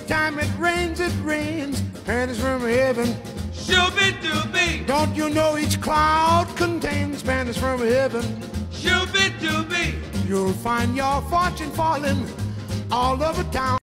time it rains, pennies from heaven. Shooby-dooby, Don't you know each cloud contains pennies from heaven? shooby-dooby. You'll find your fortune falling all over town.